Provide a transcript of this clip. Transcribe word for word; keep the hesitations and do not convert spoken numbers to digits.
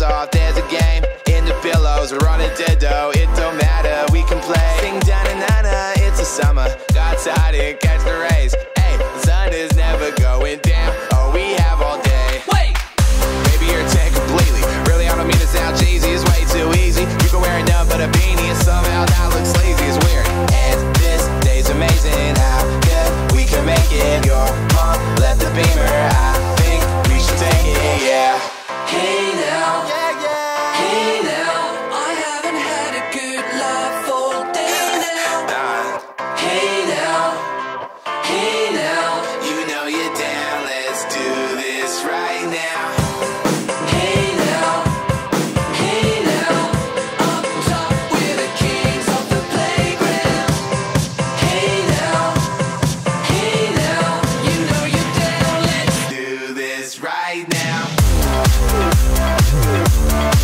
off, there's a game in the pillows, we're on a ditto, it don't matter, we can play. Sing da-na-na-na, it's a summer, God's hot and catch the rays. Hey, the sun is never going down, oh, we have all day. Wait! Baby, you're ten completely, really I don't mean to sound cheesy, it's way too easy. You can wear nothing but a beanie and somehow that looks lazy, it's weird. And this day's amazing, how good we can make it. Your mom left the Beamer, I think we should take it, yeah. Hey now, Yeah, yeah. hey now, I haven't had a good laugh all day now. Nah. Hey now, hey now, You know you're down, let's do this right now. hey now, hey now, up top we're the kings of the playground. Hey now, hey now, you know you're down, let's Do this right now.